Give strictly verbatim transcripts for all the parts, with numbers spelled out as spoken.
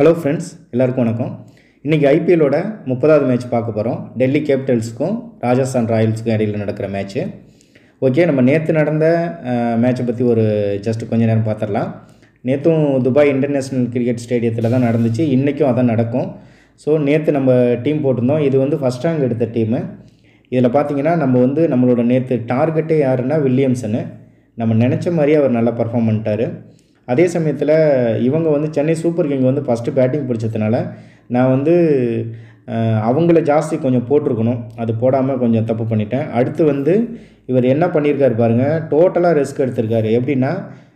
Hello friends, எல்லாருக்கும் வணக்கம். இன்றைக்கி ஐபிஎல்லோட முப்பதாவது மேட்ச் பார்க்க போகிறோம். டெல்லி கேபிட்டல்ஸுக்கும் ராஜஸ்தான் ராயல்ஸுக்கும் இடையில் நடக்கிற மேட்ச்சு. ஓகே, நம்ம நேற்று நடந்த மேட்சை பற்றி ஒரு ஜஸ்ட் கொஞ்சம் நேரம் பார்த்துடலாம். நேற்றும் துபாய் இன்டர்நேஷ்னல் கிரிக்கெட் ஸ்டேடியத்தில் தான் நடந்துச்சு. இன்றைக்கும் அதான் நடக்கும். ஸோ நேற்று நம்ம டீம் போட்டிருந்தோம். இது வந்து ஃபஸ்ட் ரேங்க் எடுத்த டீமு. இதில் பார்த்திங்கன்னா நம்ம வந்து நம்மளோட நேற்று டார்கெட்டே யாருன்னா வில்லியம்சனு. நம்ம நினச்ச மாதிரியே அவர் நல்லா பர்ஃபார்ம் பண்ணிட்டார். அதே சமயத்தில் இவங்க வந்து சென்னை சூப்பர் கிங் வந்து ஃபஸ்ட்டு பேட்டிங் பிடிச்சதுனால நான் வந்து அவங்கள ஜாஸ்தி கொஞ்சம் போட்டிருக்கணும். அது போடாமல் கொஞ்சம் தப்பு பண்ணிட்டேன். அடுத்து வந்து இவர் என்ன பண்ணியிருக்காரு பாருங்கள், டோட்டலாக ரிஸ்க் எடுத்திருக்காரு. எப்படின்னா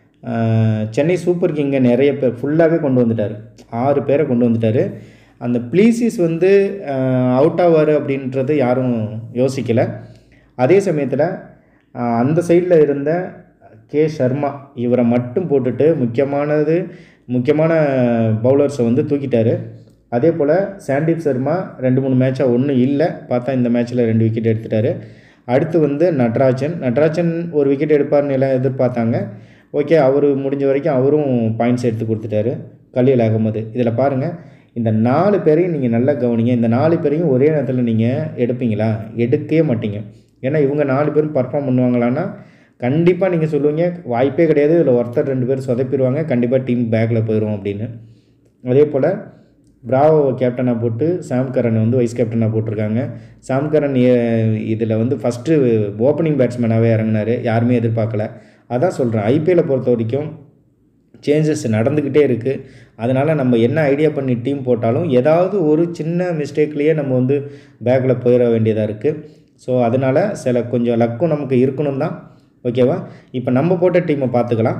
சென்னை சூப்பர் கிங்கை நிறைய பேர் ஃபுல்லாகவே கொண்டு வந்துட்டார். ஆறு பேரை கொண்டு வந்துட்டார். அந்த ப்ளீசிஸ் வந்து அவுட் ஆவார் அப்படின்றது யாரும் யோசிக்கலை. அதே சமயத்தில் அந்த சைடில் இருந்த கே சர்மா இவரை மட்டும் போட்டுட்டு முக்கியமானது முக்கியமான பவுலர்ஸை வந்து தூக்கிட்டார். அதே போல் சாண்டீப் சர்மா ரெண்டு மூணு மேட்சாக ஒன்றும் இல்லை, பார்த்தா இந்த மேட்ச்சில் ரெண்டு விக்கெட் எடுத்துட்டார். அடுத்து வந்து நட்ராஜன் நட்ராஜன் ஒரு விக்கெட் எடுப்பார்னு எல்லாம் எதிர்பார்த்தாங்க. ஓகே, அவர் முடிஞ்ச வரைக்கும் அவரும் பாயிண்ட்ஸ் எடுத்து கொடுத்துட்டாரு. கலீல் அகமது. இதில் பாருங்கள், இந்த நாலு பேரையும் நீங்கள் நல்லா கவனிங்க. இந்த நாலு பேரையும் ஒரே நேரத்தில் நீங்கள் எடுப்பீங்களா? எடுக்கவே மாட்டீங்க. ஏன்னா இவங்க நாலு பேரும் பர்ஃபார்ம் பண்ணுவாங்களான்னா கண்டிப்பாக நீங்கள் சொல்லுவீங்க வாய்ப்பே கிடையாது, இதில் ஒருத்தர் ரெண்டு பேர் சொதப்பிடுவாங்க, கண்டிப்பாக டீம் பேக்கில் போயிடும் அப்படின்னு. அதே போல் பிராவோ கேப்டனாக போட்டு சாம் கரன் வந்து வைஸ் கேப்டனாக போட்டிருக்காங்க. சாம் கரன் இதில் வந்து ஃபஸ்ட்டு ஓப்பனிங் பேட்ஸ்மேனாகவே இறங்கினார். யாருமே எதிர்பார்க்கல. அதான் சொல்கிறேன், ஐபிஎல்லை பொறுத்த வரைக்கும் சேஞ்சஸ் நடந்துக்கிட்டே இருக்குது. அதனால் நம்ம என்ன ஐடியா பண்ணி டீம் போட்டாலும் ஏதாவது ஒரு சின்ன மிஸ்டேக்லேயே நம்ம வந்து பேக்கில் போயிட வேண்டியதாக இருக்குது. ஸோ அதனால் சில கொஞ்சம் லக்கும் நமக்கு இருக்கணும் தான். ஓகேவா? இப்போ நம்ம போட்ட டீமை பார்த்துக்கலாம்.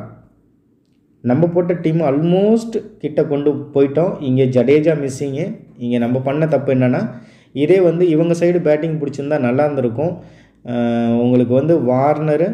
நம்ம போட்ட டீம் ஆல்மோஸ்ட் கிட்ட கொண்டு போயிட்டோம். இங்கே ஜடேஜா மிஸ்ஸிங்கு. இங்கே நம்ம பண்ண தப்பு என்னென்னா, இதே வந்து இவங்க சைடு பேட்டிங் பிடிச்சிருந்தா நல்லா இருந்திருக்கும். உங்களுக்கு வந்து வார்னரு,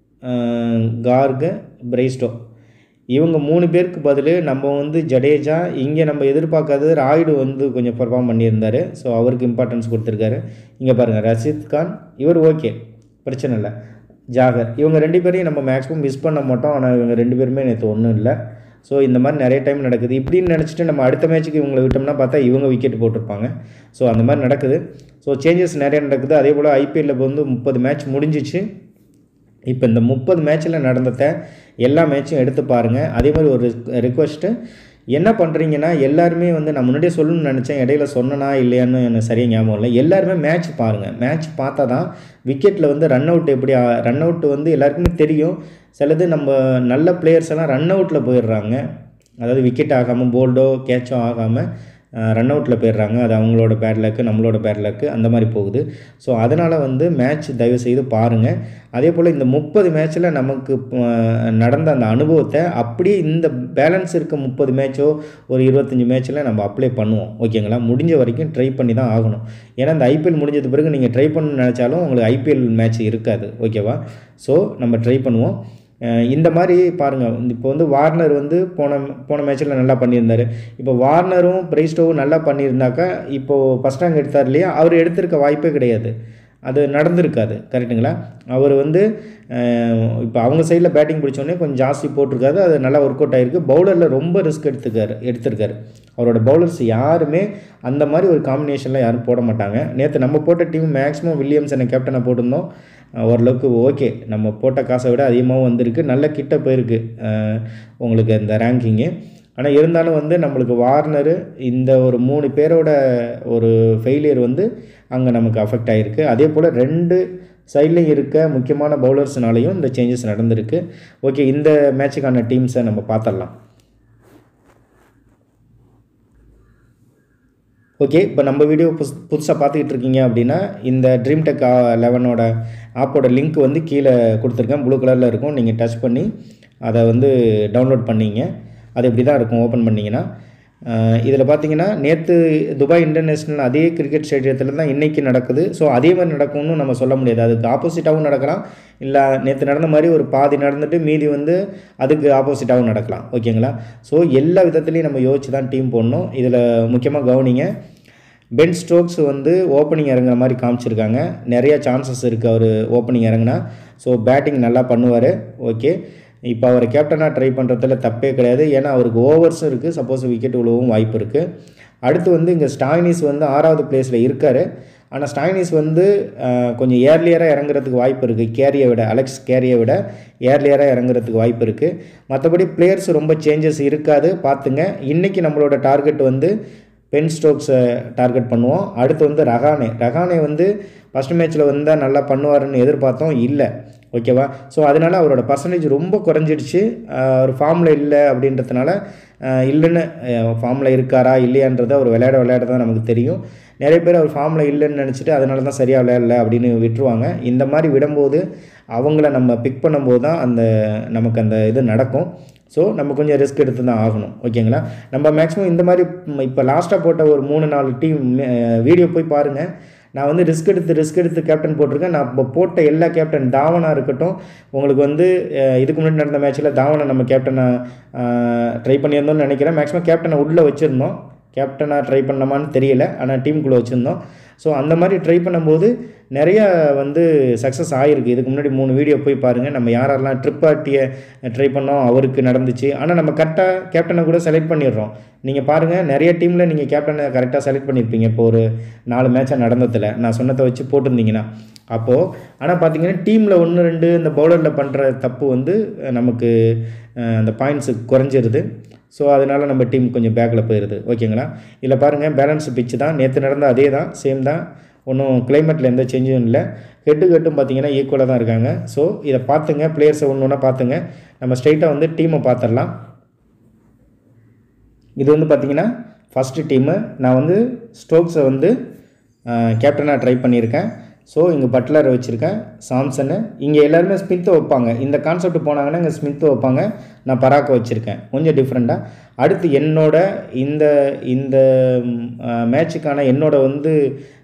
கார்கு, பிரைஸ்டோ இவங்க மூணு பேருக்கு பதில் நம்ம வந்து ஜடேஜா, இங்கே நம்ம எதிர்பார்க்காதது ராய்டு வந்து கொஞ்சம் பர்ஃபார்ம் பண்ணியிருந்தார். ஸோ அவருக்கு இம்பார்ட்டன்ஸ் கொடுத்துருக்காரு. இங்கே பாருங்கள், ரஷீத் கான் இவர் ஓகே, பிரச்சனை இல்லை. ஜாகர் இவங்க ரெண்டு பேரையும் நம்ம மேக்ஸிமம் மிஸ் பண்ண மாட்டோம். ஆனால் இவங்க ரெண்டு பேருமே நேற்று ஒன்றும் இல்லை. ஸோ இந்த மாதிரி நிறைய டைம் நடக்குது. இப்படின்னு நினச்சிட்டு நம்ம அடுத்த மேட்ச்சுக்கு இவங்களை விட்டோம்னா பார்த்தா இவங்க விக்கெட் போட்டிருப்பாங்க. ஸோ அந்த மாதிரி நடக்குது. ஸோ சேஞ்சஸ் நிறைய நடக்குது. அதே போல் ஐபிஎல்லில் வந்து முப்பது மேட்ச் முடிஞ்சிச்சு. இப்போ இந்த முப்பது மேட்ச்சில் நடந்தத எல்லா மேட்சும் எடுத்து பாருங்கள். அதே மாதிரி ஒரு ரிக்வெஸ்ட்டு, என்ன பண்ணுறீங்கன்னா எல்லாருமே வந்து நான் முன்னாடியே சொல்லணும்னு நினச்சேன், இடையில சொன்னனா இல்லையான்னு எனக்கு சரியாக ஞாபகம் இல்லை. எல்லாருமே மேட்ச் பாருங்கள். மேட்ச் பார்த்தா தான் விக்கெட்டில் வந்து ரன் அவுட் எப்படி ரன் அவுட் வந்து எல்லாருக்குமே தெரியும். சிலது நம்ம நல்ல பிளேயர்ஸ் எல்லாம் ரன் அவுட்டில் போயிடுறாங்க. அதாவது விக்கெட் ஆகாமல் போல்டோ கேட்சோ ஆகாமல் ரன் அவுட்டில் போயிடுறாங்க. அது அவங்களோட பேட் லக்கு, நம்மளோட பேட் லக்கு, அந்த மாதிரி போகுது. ஸோ அதனால் வந்து மேட்ச் தயவு செய்து பாருங்கள். அதே போல் இந்த முப்பது மேட்ச்சில் நமக்கு நடந்த அந்த அனுபவத்தை அப்படியே இந்த பேலன்ஸ் இருக்க முப்பது மேட்சோ ஒரு இருபத்தஞ்சி மேட்ச்சில் நம்ம அப்ளை பண்ணுவோம். ஓகேங்களா? முடிஞ்ச வரைக்கும் ட்ரை பண்ணி தான் ஆகணும். ஏன்னா இந்த ஐபிஎல் முடிஞ்சது பிறகு நீங்கள் ட்ரை பண்ணணும்னு நினச்சாலும் உங்களுக்கு ஐபிஎல் மேட்ச் இருக்காது. ஓகேவா? ஸோ நம்ம ட்ரை பண்ணுவோம். இந்த மாதிரி பாருங்கள், இப்போ வந்து வார்னர் வந்து போன போன மேட்ச்சில் நல்லா பண்ணியிருந்தார். இப்போ வார்னரும் பிரைஸ்டோவும் நல்லா பண்ணியிருந்தாக்கா இப்போது ஃபஸ்ட் ரேங்க் எடுத்தார் இல்லையா, அவர் எடுத்திருக்க வாய்ப்பே கிடையாது. அது நடந்திருக்காது. கரெக்டுங்களா? அவர் வந்து இப்போ அவங்க சைடில் பேட்டிங் பிடிச்சோடனே கொஞ்சம் ஜாஸ்தி போட்டிருக்காரு. அது நல்லா ஒர்க் அவுட் ஆகிருக்கு. பவுலரில் ரொம்ப ரிஸ்க் எடுத்துக்காரு எடுத்திருக்காரு அவரோட பவுலர்ஸ் யாருமே அந்த மாதிரி ஒரு காம்பினேஷனில் யாரும் போட மாட்டாங்க. நேற்று நம்ம போட்ட டீம் மேக்ஸிமம் வில்லியம்சனை கேப்டனை போட்டிருந்தோம். ஓரளவுக்கு ஓகே, நம்ம போட்ட காசை விட அதிகமாகவும் வந்திருக்கு. நல்ல கிட்ட போயிருக்கு உங்களுக்கு இந்த ரேங்கிங்கு. ஆனால் இருந்தாலும் வந்து நம்மளுக்கு வார்னரு இந்த ஒரு மூணு பேரோட ஒரு ஃபெயிலியர் வந்து அங்கே நமக்கு அஃபெக்ட் ஆகிருக்கு. அதே போல் ரெண்டு சைட்லேயும் இருக்க முக்கியமான பவுலர்ஸ்னாலையும் இந்த சேஞ்சஸ் நடந்திருக்கு. ஓகே, இந்த மேட்சுக்கான டீம்ஸை நம்ம பார்த்துடலாம். ஓகே, இப்போ நம்ம வீடியோ புதுசு புதுசாக பார்த்துக்கிட்டு இருக்கீங்க அப்படின்னா இந்த ட்ரீம் டெக் லெவனோட ஆப்போட லிங்க் வந்து கீழே கொடுத்துருக்கேன். ப்ளூ கலரில் இருக்கும். நீங்கள் டச் பண்ணி அதை வந்து டவுன்லோட் பண்ணிங்க. அது இப்படி தான் இருக்கும் ஓப்பன் பண்ணிங்கன்னா. இதில் பார்த்தீங்கன்னா நேற்று துபாய் இன்டர்நேஷ்னல் அதே கிரிக்கெட் ஸ்டேடியத்தில் தான் இன்றைக்கி நடக்குது. ஸோ அதே மாதிரி நடக்கும்னு நம்ம சொல்ல முடியாது. அதுக்கு ஆப்போசிட்டாகவும் நடக்கலாம். இல்லை நேற்று நடந்த மாதிரி ஒரு பாதி நடந்துட்டு மீதி வந்து அதுக்கு ஆப்போசிட்டாகவும் நடக்கலாம். ஓகேங்களா? ஸோ எல்லா விதத்துலேயும் நம்ம யோசிச்சு தான் டீம் போடணும். இதில் முக்கியமாக கவனிங்க, பென் ஸ்டோக்ஸ் வந்து ஓப்பனிங் இறங்குற மாதிரி காமிச்சிருக்காங்க. நிறையா சான்சஸ் இருக்குது அவர் ஓப்பனிங் இறங்குனா. ஸோ பேட்டிங் நல்லா பண்ணுவார். ஓகே, இப்போ அவரை கேப்டனாக ட்ரை பண்ணுறதுல தப்பே கிடையாது. ஏன்னா அவருக்கு ஓவர்ஸும் இருக்குது, சப்போஸ் விக்கெட் விழவும் வாய்ப்பு இருக்குது. அடுத்து வந்து இங்கே ஸ்டாய்னிஸ் வந்து ஆறாவது பிளேஸில் இருக்கார். ஆனால் ஸ்டாய்னிஸ் வந்து கொஞ்சம் ஏர்லியராக இறங்குறதுக்கு வாய்ப்பு இருக்குது. கேரியை விட அலெக்ஸ் கேரியை விட ஏர்லியராக இறங்குறதுக்கு வாய்ப்பு இருக்குது. மற்றபடி பிளேயர்ஸ் ரொம்ப சேஞ்சஸ் இருக்காது, பார்த்துங்க. இன்றைக்கி நம்மளோட டார்கெட் வந்து பென் ஸ்டோக்ஸை டார்கெட் பண்ணுவோம். அடுத்து வந்து ரஹானே ரஹானே வந்து ஃபஸ்ட் மேட்ச்சில் வந்தால் நல்லா பண்ணுவாருன்னு எதிர்பார்த்தோம், இல்லை. ஓகேவா? ஸோ அதனால் அவரோட பர்சன்டேஜ் ரொம்ப குறைஞ்சிடுச்சு. அவர் ஃபார்மில் இல்லை அப்படின்றதுனால இல்லைன்னு ஃபார்மில் இருக்காரா இல்லையான்றதை அவர் விளையாட விளையாட தான் நமக்கு தெரியும். நிறைய பேர் அவர் ஃபார்மில் இல்லைன்னு நினச்சிட்டு அதனால தான் சரியாக விளையாடல அப்படின்னு விட்டுருவாங்க. இந்த மாதிரி விடும்போது அவங்கள நம்ம பிக் பண்ணும்போது தான் அந்த நமக்கு அந்த இது நடக்கும். ஸோ நம்ம கொஞ்சம் ரிஸ்க் எடுத்து தான் ஆகணும். ஓகேங்களா? நம்ம மேக்ஸிமம் இந்த மாதிரி இப்போ லாஸ்ட்டாக போட்ட ஒரு மூணு நாலு டீம் வீடியோ போய் பாருங்கள். நான் வந்து ரிஸ்க் எடுத்து ரிஸ்க் எடுத்து கேப்டன் போட்டிருக்கேன். நான் இப்போ போட்ட எல்லா கேப்டன் தாவனாக இருக்கட்டும், உங்களுக்கு வந்து இதுக்கு முன்னாடி நடந்த மேட்ச்சில் தாவனை நம்ம கேப்டனை ட்ரை பண்ணியிருந்தோம்னு நினைக்கிறேன். மேக்ஸிமம் கேப்டனை உள்ளே வச்சுருந்தோம். கேப்டனாக ட்ரை பண்ணமான்னு தெரியல, ஆனால் டீமுக்குள்ளே வச்சுருந்தோம். ஸோ அந்த மாதிரி ட்ரை பண்ணும்போது நிறையா வந்து சக்ஸஸ் ஆகிருக்கு. இதுக்கு முன்னாடி மூணு வீடியோ போய் பாருங்கள். நம்ம யாரெல்லாம் ட்ரிப் பார்ட்டியை ட்ரை பண்ணோம் அவருக்கு நடந்துச்சு. ஆனால் நம்ம கரெக்டாக கேப்டனை கூட செலக்ட் பண்ணிடுறோம். நீங்கள் பாருங்கள், நிறைய டீமில் நீங்கள் கேப்டனை கரெக்டாக செலக்ட் பண்ணியிருப்பீங்க. இப்போ ஒரு நாலு மேட்சாக நடந்ததில் நான் சொன்னதை வச்சு போட்டிருந்தீங்கன்னா அப்போது. ஆனால் பார்த்தீங்கன்னா டீமில் ஒன்று ரெண்டு இந்த பவுலரில் பண்ணுற தப்பு வந்து நமக்கு அந்த பாயிண்ட்ஸு குறைஞ்சிருது. ஸோ அதனால் நம்ம டீம் கொஞ்சம் பேக்கில் போயிடுது. ஓகேங்களா? இல்லை பாருங்கள், பேலன்ஸ் பிச்சு தான். நேற்று நடந்த அதே தான், சேம் தான். ஒன்றும் கிளைமேட்டில் எந்த சேஞ்சும் இல்லை. ஹெட்டு ஹெட்டும் பார்த்தீங்கன்னா ஈக்குவலாக தான் இருக்காங்க. ஸோ இதை பார்த்துங்க, பிளேயர்ஸை ஒன்று ஒன்றா பார்த்துங்க. நம்ம ஸ்ட்ரைட்டாக வந்து டீமை பார்த்துடலாம். இது வந்து பார்த்திங்கன்னா ஃபஸ்ட்டு டீமு. நான் வந்து ஸ்டோக்ஸை வந்து கேப்டனாக ட்ரை பண்ணியிருக்கேன். ஸோ இங்கே பட்லரை வச்சுருக்கேன், சாம்சனு. இங்கே எல்லாருமே ஸ்மித்தை வைப்பாங்க. இந்த கான்செப்ட் போனாங்கன்னா இங்கே ஸ்மித்தை வைப்பாங்க. நான் பராக்கை வச்சுருக்கேன், கொஞ்சம் டிஃப்ரெண்ட்டாக. அடுத்து என்னோட இந்த இந்த மேட்சுக்கான என்னோட வந்து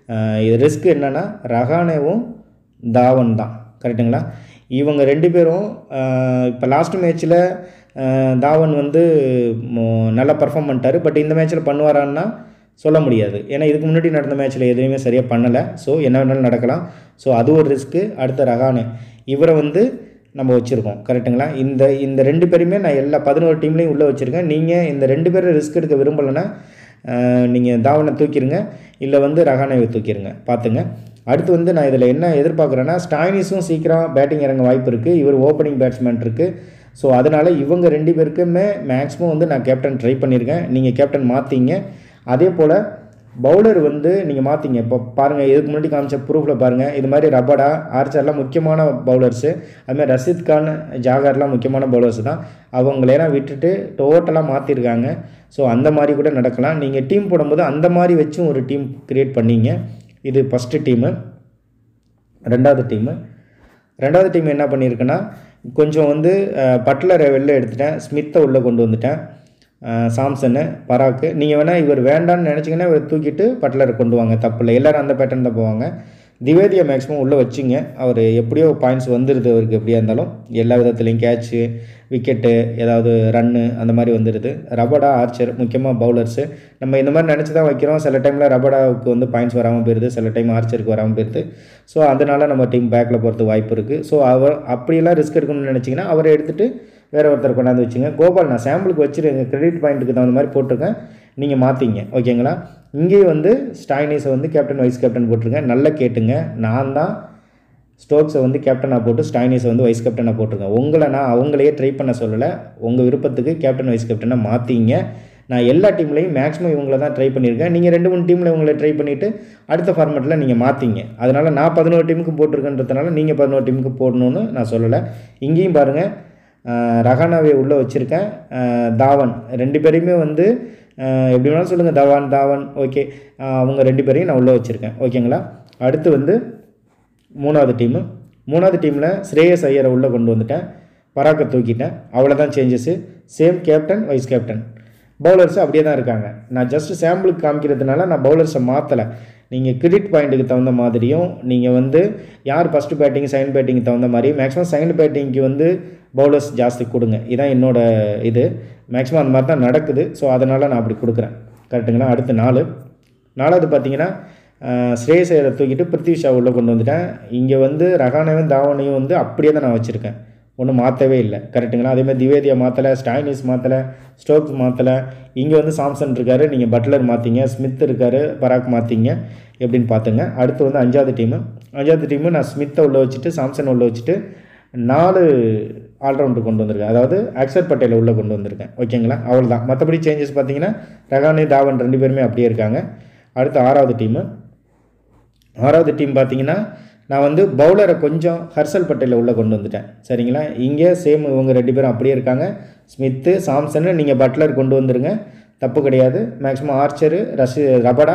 ரிஸ்க் என்னென்னா ரஹானேவும் தாவன் தான். கரெக்டுங்களா? இவங்க ரெண்டு பேரும் இப்போ லாஸ்ட் மேட்ச்சில் தாவன் வந்து நல்லா பர்ஃபார்ம் பண்ணிட்டார். பட் இந்த மேட்ச்சில் பண்ணுவாரான்னா சொல்ல முடியாது. ஏன்னா இதுக்கு முன்னாடி நடந்த மேட்ச்சில் எதுவுமே சரியாக பண்ணலை. ஸோ என்ன வேணாலும் நடக்கலாம். ஸோ அது ஒரு ரிஸ்க்கு. அடுத்த ரஹானே இவரை வந்து நம்ம வச்சுருக்கோம். கரெக்டுங்களா? இந்த இந்த ரெண்டு பேருமே நான் எல்லா பதினோரு டீம்லேயும் உள்ளே வச்சுருக்கேன். நீங்கள் இந்த ரெண்டு பேரும் ரிஸ்க் எடுக்க விரும்பலைன்னா நீங்கள் தாவனை தூக்கிடுங்க, இல்லை வந்து ரஹானேவை தூக்கிடுங்க. பார்த்துங்க. அடுத்து வந்து நான் இதில் என்ன எதிர்பார்க்குறேன்னா, ஸ்டாய்னிஸும் சீக்கிரம் பேட்டிங் இறங்க வாய்ப்பு இருக்குது. இவர் ஓப்பனிங் பேட்ஸ்மேன் இருக்குது. ஸோ அதனால் இவங்க ரெண்டு பேருக்குமே மேக்ஸிமம் வந்து நான் கேப்டன் ட்ரை பண்ணியிருக்கேன். நீங்கள் கேப்டன் மாற்றிங்க. அதே போல் பவுலர் வந்து நீங்கள் மாற்றிங்க. இப்போ பாருங்கள், இதுக்கு முன்னாடி காமிச்ச ப்ரூஃபில் பாருங்கள், இது மாதிரி ரபடா, ஆர்ச்சர்லாம் முக்கியமான பவுலர்ஸு. அதுமாதிரி ரஷீத் கான், ஜாகர்லாம் முக்கியமான பவுலர்ஸ் தான். அவங்களெல்லாம் விட்டுட்டு டோட்டலாக மாற்றிருக்காங்க. ஸோ அந்த மாதிரி கூட நடக்கலாம். நீங்கள் டீம் போடும்போது அந்த மாதிரி வச்சும் ஒரு டீம் க்ரியேட் பண்ணிங்க. இது ஃபஸ்ட்டு டீமு. ரெண்டாவது டீமு ரெண்டாவது டீம் என்ன பண்ணியிருக்குன்னா, கொஞ்சம் வந்து பட்லரை வெளில எடுத்துட்டேன், ஸ்மித்தை உள்ளே கொண்டு வந்துட்டேன், சாம்சனு, பராக்கு. நீங்கள் வேணால் இவர் வேண்டான்னு நினச்சிங்கன்னா இவர் தூக்கிட்டு பட்லரை கொண்டு வாங்க, தப்பு இல்லை. எல்லோரும் அந்த பேட்டர்ன் தான் போவாங்க. திவேதியை மேக்ஸிமம் உள்ளே வச்சிங்க. அவர் எப்படியோ பாயிண்ட்ஸ் வந்துடுது அவருக்கு. எப்படியா இருந்தாலும் எல்லா விதத்துலேயும் கேட்சு, விக்கெட்டு, ஏதாவது ரன்னு அந்த மாதிரி வந்துடுது. ரபடா, ஆர்ச்சர் முக்கியமாக பவுலர்ஸு. நம்ம இந்த மாதிரி நினச்சி தான் வைக்கிறோம். சில டைமில் ரபடாவுக்கு வந்து பாயிண்ட்ஸ் வராமல் போயிடுது, சில டைம் ஆர்ச்சருக்கு வராமல் போயிடுது. ஸோ அதனால் நம்ம டீம் பேக்கில் போகிறதுக்கு வாய்ப்பு இருக்குது. ஸோ அவர் அப்படியெல்லாம் ரிஸ்க் எடுக்கணும்னு நினச்சிங்கன்னா அவரை எடுத்துகிட்டு வேறு ஒருத்தர் கொண்டாந்து வச்சுங்க. கோபால் நான் சாம்பிளுக்கு வச்சுருங்க, கிரெடிட் பாயிண்ட்டுக்கு தகுந்த மாதிரி போட்டிருக்கேன், நீங்கள் மாற்றிங்க. ஓகேங்களா? இங்கேயும் வந்து ஸ்டாய்னிஸை வந்து கேப்டன் வைஸ் கேப்டன் போட்டிருக்கேன். நல்லா கேட்டுங்க, நான் தான் ஸ்டோக்ஸை வந்து கேப்டனாக போட்டு ஸ்டாய்னிஸை வந்து வைஸ் கேப்டனாக போட்டிருக்கேன். உங்களை நான் அவங்களையே ட்ரை பண்ண சொல்லலை. உங்கள் விருப்பத்துக்கு கேப்டன் வைஸ் கேப்டனாக மாற்றிங்க. நான் எல்லா டீம்லையும் மேக்ஸிமம் இவங்களை தான் ட்ரை பண்ணியிருக்கேன். நீங்கள் ரெண்டு மூணு டீமில் இவங்களை ட்ரை பண்ணிவிட்டு அடுத்த ஃபார்மேட்டில் நீங்கள் மாற்றிங்க. அதனால் நான் பதினோரு டீமுக்கு போட்டிருக்கேன்றதுனால நீங்கள் பதினோரு டீமுக்கு போடணுன்னு நான் சொல்லலை. இங்கேயும் பாருங்கள், ரஹானாவை உள்ளே வச்சுருக்கேன், தாவன் ரெண்டு பேரையுமே வந்து எப்படி வேணாலும் சொல்லுங்கள், தவான் தாவன் ஓகே, அவங்க ரெண்டு பேரையும் நான் உள்ளே வச்சுருக்கேன். ஓகேங்களா? அடுத்து வந்து மூணாவது டீமு மூணாவது டீமில் ஸ்ரேயஸ் ஐயரை உள்ளே கொண்டு வந்துட்டேன், பராக்கை தூக்கிட்டேன். அவ்வளோதான் changes. Same captain vice captain. Bowlers அப்படியே தான் இருக்காங்க. நான் ஜஸ்ட் சாம்பிளுக்கு காமிக்கிறதுனால நான் பவுலர்ஸை மாற்றலை. நீங்கள் கிரெடிட் பாயிண்ட்டுக்கு தகுந்த மாதிரியும் நீங்கள் வந்து யார் ஃபஸ்ட்டு பேட்டிங் செகண்ட் பேட்டிங்கு தகுந்த மாதிரி மேக்ஸிமம் செகண்ட் பேட்டிங்க்கு வந்து பவுலர்ஸ் ஜாஸ்தி கொடுங்க. இதுதான் என்னோடய இது. மேக்ஸிமம் அந்த மாதிரி தான் நடக்குது. ஸோ அதனால் நான் அப்படி கொடுக்குறேன். கரெக்டுங்களா? அடுத்து நாலு நாலாவது பார்த்தீங்கன்னா ஸ்ரேயஸ் ஐயரை தூக்கிட்டு பிருத்வி ஷா உள்ளே கொண்டு வந்துட்டேன். இங்கே வந்து ரஹானேவும் தாவனையும் வந்து அப்படியே தான் நான் வச்சுருக்கேன். ஒன்றும் மாற்றவே இல்லை. கரெக்டுங்களா? அதேமாதிரி திவேதியா மாற்றலை, ஸ்டாயினிஸ் மாற்றலை, ஸ்டோக்ஸ் மாற்றலை. இங்கே வந்து சாம்சன் இருக்கார், நீங்கள் பட்லர் மாற்றிங்க, ஸ்மித் இருக்கார், பராக் மாற்றிங்க. எப்படின்னு பார்த்துங்க. அடுத்து வந்து அஞ்சாவது டீமு அஞ்சாவது டீமு நான் ஸ்மித்தை உள்ளே வச்சுட்டு சாம்சன் உள்ளே வச்சுட்டு நாலு ஆல்ரவுண்டர் கொண்டு வந்திருக்கேன். அதாவது அக்ஷர் பட்டேலை உள்ளே கொண்டு வந்திருக்கேன். ஓகேங்களா? அவ்வளோதான். மற்றபடி சேஞ்சஸ் பார்த்தீங்கன்னா ரஹானே, தாவன் ரெண்டு பேருமே அப்படியே இருக்காங்க. அடுத்து ஆறாவது டீமு ஆறாவது டீம் பார்த்தீங்கன்னா நான் வந்து பவுலரை கொஞ்சம் ஹர்ஷல் பட்டேலை உள்ளே கொண்டு வந்துட்டேன். சரிங்களா? இங்கே சேம் இவங்க ரெண்டு பேரும் அப்படியே இருக்காங்க. ஸ்மித்து, சாம்சனு நீங்கள் பட்லர் கொண்டு வந்துருங்க, தப்பு கிடையாது. மேக்ஸிமம் ஆர்ச்சரு, ரஷி ரபடா,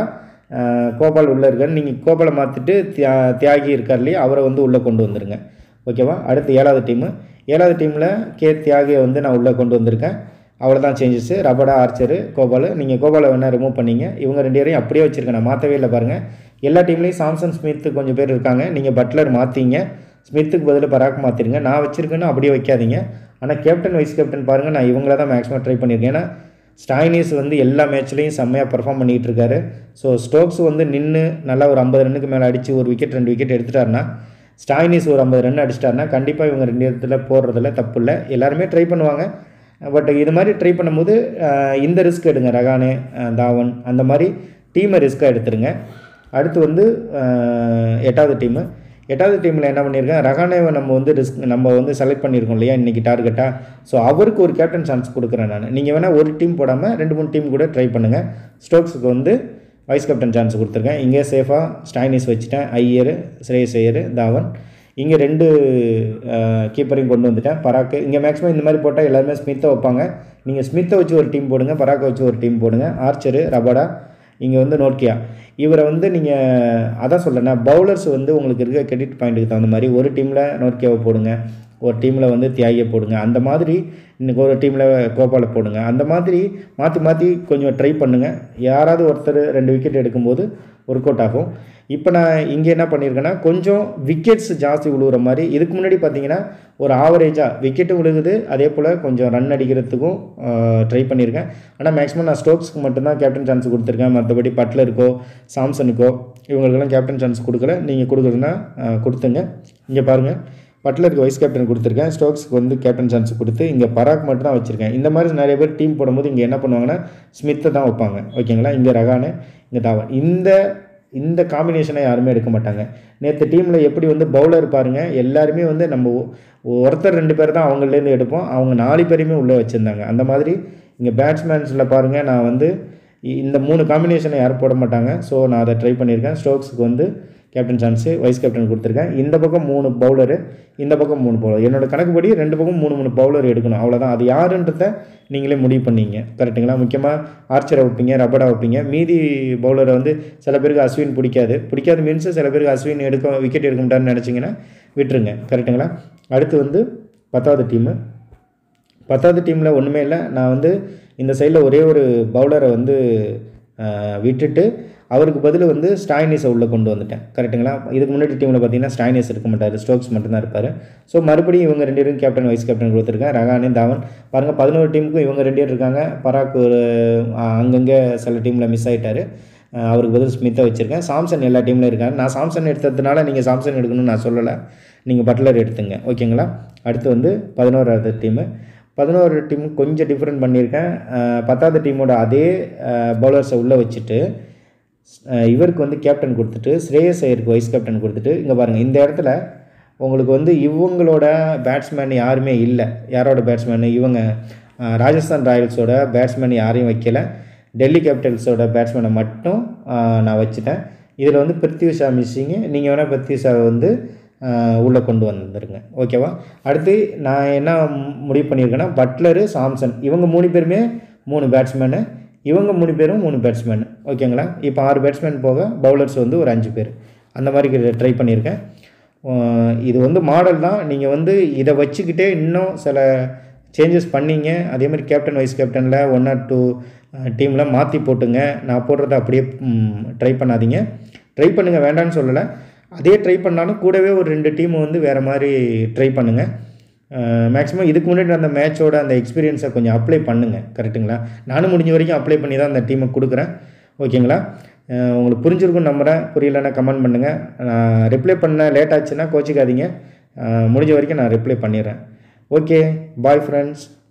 கோபால் உள்ளே இருக்கார். நீங்கள் கோபாலை மாற்றிட்டு தியா தியாகி இருக்கார் இல்லையா, அவரை வந்து உள்ளே கொண்டு வந்துருங்க. ஓகேவா? அடுத்து ஏழாவது டீமு ஏழாவது டீமில் கே தியாகியை வந்து நான் உள்ளே கொண்டு வந்திருக்கேன். அவ்வளோதான் சேஞ்சஸ்ஸு. Rabada, archer, Gopal. நீங்கள் கோபாலை வேணால் ரிமூவ் பண்ணிங்க. இவங்க ரெண்டு பேரையும் அப்படியே வச்சுருக்கேன், நான் மாற்றவே இல்லை பாருங்கள். எல்லா டீம்லேயும் சாம்சன், ஸ்மித்து கொஞ்சம் பேர் இருக்காங்க. நீங்கள் பட்லர் மாற்றிங்க, ஸ்மித்துக்கு பதில் பராக் மாற்றிடுங்க. நான் வச்சுருக்கேன்னு அப்படியே வைக்காதீங்க. ஆனால் கேப்டன், வைஸ் கேப்டன் பாருங்கள், நான் இவங்கள தான் மேக்ஸிமம் ட்ரை பண்ணியிருக்கேன். ஏன்னா ஸ்டாயினிஸ் வந்து எல்லா மேட்ச்லேயும் செம்மையாக பர்ஃபார்ம் பண்ணிகிட்டு இருக்காரு. ஸோ ஸ்டோக்ஸ் வந்து நின்று நல்லா ஒரு ஐம்பது ரன்னுக்கு மேலே அடித்து ஒரு விக்கெட் ரெண்டு விக்கெட் எடுத்துட்டாருன்னா, ஸ்டாயினிஸ் ஒரு ஐம்பது ரன் அடிச்சிட்டாருன்னா கண்டிப்பாக இவங்க ரெண்டு இடத்துல போடுறதுல தப்பு இல்லை. எல்லாருமே ட்ரை பண்ணுவாங்க. பட் இது மாதிரி ட்ரை பண்ணும்போது இந்த ரிஸ்க் எடுங்க. ரஹானே, தாவன் அந்த மாதிரி டீமை ரிஸ்க்காக எடுத்துருங்க. அடுத்து வந்து எட்டாவது டீமு எட்டாவது டீமில் என்ன பண்ணியிருக்கேன், ரஹானேவை நம்ம வந்து ரிஸ்க் நம்ம வந்து செலக்ட் பண்ணியிருக்கோம் இல்லையா இன்றைக்கி டார்கெட்டாக. ஸோ அவருக்கு ஒரு கேப்டன் சான்ஸ் கொடுக்குறேன் நான். நீங்கள் வேணால் ஒரு டீம் போடாமல் ரெண்டு மூணு டீம் கூட ட்ரை பண்ணுங்கள். ஸ்டோக்ஸுக்கு வந்து வைஸ் கேப்டன் சான்ஸ் கொடுத்துருக்கேன். இங்கே சேஃபாக ஸ்டாயினிஸ் வச்சுட்டேன், ஐயர், ஸ்ரேயஸ் ஐயர், தாவன். இங்கே ரெண்டு கீப்பரையும் கொண்டு வந்துட்டேன், பராக்கு. இங்கே மேக்ஸிமம் இந்த மாதிரி போட்டால் எல்லாருமே ஸ்மித்தை வைப்பாங்க. நீங்கள் ஸ்மித்தை வச்சு ஒரு டீம் போடுங்க, பராக்கை வச்சு ஒரு டீம் போடுங்க. ஆர்ச்சரு, ரபடா, இங்கே வந்து நோட்கியா. இவரை வந்து நீங்கள் அதான் சொல்கிறேன்னா பவுலர்ஸ் வந்து உங்களுக்கு இருக்க கிரெடிட் பாயிண்ட்டுக்கு தகுந்த மாதிரி ஒரு டீமில் நோட்கியாவை போடுங்க, ஒரு டீமில் வந்து தியாகியை போடுங்க. அந்த மாதிரி இன்றைக்கி ஒரு டீமில் கோபாலை போடுங்க. அந்த மாதிரி மாற்றி மாற்றி கொஞ்சம் ட்ரை பண்ணுங்கள். யாராவது ஒருத்தர் ரெண்டு விக்கெட் எடுக்கும்போது ஒர்க் அவுட் ஆகும். இப்போ நான் இங்கே என்ன பண்ணியிருக்கேன்னா கொஞ்சம் விக்கெட்ஸ் ஜாஸ்தி விழுகிற மாதிரி. இதுக்கு முன்னாடி பார்த்தீங்கன்னா ஒரு ஆவரேஜாக விக்கெட்டும் விழுகுது, அதே போல் கொஞ்சம் ரன் அடிக்கிறதுக்கும் ட்ரை பண்ணியிருக்கேன். ஆனால் மேக்ஸிமம் நான் ஸ்டோக்ஸ்க்கு மட்டும்தான் கேப்டன் சான்ஸ் கொடுத்துருக்கேன். மற்றபடி பட்லருக்கோ சாம்சனுக்கோ இவங்களுக்கெல்லாம் கேப்டன் சான்ஸ் கொடுக்கல. நீங்கள் கொடுக்குறதுன்னா கொடுத்துங்க. இங்கே பாருங்கள், பட்லருக்கு வைஸ் கேப்டன் கொடுத்துருக்கேன், ஸ்டோக்ஸுக்கு வந்து கேப்டன் சான்ஸ் கொடுத்து இங்கே பராக் மட்டும் தான் வச்சுருக்கேன். இந்த மாதிரி நிறைய பேர் டீம் போடும்போது இங்கே என்ன பண்ணுவாங்கன்னா ஸ்மித்தை தான் வைப்பாங்க. ஓகேங்களா? இங்கே ரஹானே, இங்கே தாவன். இந்த இந்த காம்பினேஷனை யாருமே எடுக்க மாட்டாங்க. நேற்று டீமில் எப்படி வந்து பவுலர் பாருங்கள், எல்லாருமே வந்து நம்ம ஒருத்தர் ரெண்டு பேர் தான் அவங்கள்லேருந்து எடுப்போம். அவங்க நாலு பேரையுமே உள்ளே வச்சுருந்தாங்க. அந்த மாதிரி இங்கே பேட்ஸ்மேன்ஸில் பாருங்கள், நான் வந்து இந்த மூணு காம்பினேஷனை யாரும் போட மாட்டாங்க. ஸோ நான் அதை ட்ரை பண்ணியிருக்கேன். ஸ்டோக்ஸுக்கு வந்து கேப்டன் சான்ஸு, வைஸ் கேப்டன் கொடுத்துருக்கேன். இந்த பக்கம் மூணு பவுலரு, இந்த பக்கம் மூணு பவுலர். என்னோடய கணக்குப்படி ரெண்டு பக்கம் மூணு மூணு பவுலர் எடுக்கணும். அவ்வளோதான். அது யாருன்றத நீங்களே முடிவு பண்ணிங்க. கரெக்டுங்களா? முக்கியமாக ஆர்ச்சரை வைப்பீங்க, ரபடா வைப்பீங்க. மீதி பவுலரை வந்து சில பேருக்கு அஸ்வின் பிடிக்காது பிடிக்காது மீன்ஸ் சில பேருக்கு அஸ்வின் எடுக்க விக்கெட் எடுக்க மாட்டாருன்னு நினச்சிங்கன்னா விட்டுருங்க. கரெக்டுங்களா? அடுத்து வந்து பத்தாவது டீமு பத்தாவது டீமில் ஒன்றுமே இல்லை. நான் வந்து இந்த சைடில் ஒரே ஒரு பவுலரை வந்து விட்டுட்டு அவருக்கு பதில் வந்து ஸ்டாயினிஸை உள்ளே கொண்டு வந்துட்டேன். கரெக்டுங்களா? இதுக்கு முன்னாடி டீமில் பார்த்தீங்கன்னா ஸ்டாயினிஸ் இருக்க மாட்டார், ஸ்டோக்ஸ் மட்டும்தான் இருப்பார். ஸோ மறுபடியும் இவங்க ரெண்டு பேரும் கேப்டன், வைஸ் கேப்டன் கொடுத்துருக்கேன். ரஹானே, தாவன். பாருங்கள், பதினோரு டீமுக்கும் இவங்க ரெண்டு பேர் இருக்காங்க. பராக் ஒரு அங்கங்கே சில டீமில் மிஸ் ஆகிட்டார், அவருக்கு பதில் ஸ்மித்தை வச்சுருக்கேன். சாம்சன் எல்லா டீமில் இருக்காங்க. நான் சாம்சன் எடுத்ததுனால நீங்கள் சாம்சன் எடுக்கணும்னு நான் சொல்லலை, நீங்கள் பட்லர் எடுத்துங்க. ஓகேங்களா? அடுத்து வந்து பதினோராவது டீமு பதினோரு டீமு கொஞ்சம் டிஃப்ரெண்ட் பண்ணியிருக்கேன். பத்தாவது டீமோட அதே பவுலர்ஸை உள்ளே வச்சுட்டு இவருக்கு வந்து கேப்டன் கொடுத்துட்டு ஸ்ரேயஸ் ஐயருக்கு வைஸ் கேப்டன் கொடுத்துட்டு இங்கே பாருங்கள், இந்த இடத்துல உங்களுக்கு வந்து இவங்களோட பேட்ஸ்மேன் யாருமே இல்லை. யாரோட பேட்ஸ்மேனு? இவங்க ராஜஸ்தான் ராயல்ஸோட பேட்ஸ்மேன் யாரையும் வைக்கல. டெல்லி கேபிட்டல்ஸோட பேட்ஸ்மேனை மட்டும் நான் வச்சுட்டேன். இதில் வந்து பிருத்வி ஷா மிஸ்ஸிங்கு. நீங்கள் வேணால் பிருத்வி ஷா வந்து உள்ளே கொண்டு வந்துருங்க. ஓகேவா? அடுத்து நான் என்ன முடிவு பண்ணியிருக்கேன்னா பட்லரு, சாம்சன் இவங்க மூணு பேருமே மூணு பேட்ஸ்மேனு, இவங்க மூணு பேரும் மூணு பேட்ஸ்மேன். ஓகேங்களா? இப்போ ஆறு பேட்ஸ்மேன் போக பவுலர்ஸ் வந்து ஒரு அஞ்சு பேர். அந்த மாதிரி ட்ரை பண்ணியிருக்கேன். இது வந்து மாடல் தான். நீங்கள் வந்து இதை வச்சுக்கிட்டே இன்னும் சில சேஞ்சஸ் பண்ணிங்க. அதே மாதிரி கேப்டன், வைஸ் கேப்டனில் ஒன் ஆர் டூ டீமில் மாற்றி போட்டுங்க. நான் போடுறத அப்படியே ட்ரை பண்ணாதீங்க. ட்ரை பண்ணுங்கள், வேண்டான்னு சொல்லலை. அதே ட்ரை பண்ணாலும் கூடவே ஒரு ரெண்டு டீம் வந்து வேறு மாதிரி ட்ரை பண்ணுங்கள். மேக்ஸிமம் இதுக்கு முன்னாடி அந்த மேட்சோட அந்த எக்ஸ்பீரியன்ஸை கொஞ்சம் அப்ளை பண்ணுங்கள். கரெக்டுங்களா? நானும் முடிஞ்ச வரைக்கும் அப்ளை பண்ணி தான் அந்த டீமை கொடுக்குறேன். ஓகேங்களா? உங்களுக்கு புரிஞ்சிருக்கும் நம்புகிறேன். புரியலைன்னா கமெண்ட் பண்ணுங்கள். நான் ரிப்ளை பண்ண லேட் ஆச்சுன்னா கோச்சிக்காதீங்க. முடிஞ்ச வரைக்கும் நான் ரிப்ளை பண்ணிடுறேன். Okay, bye friends.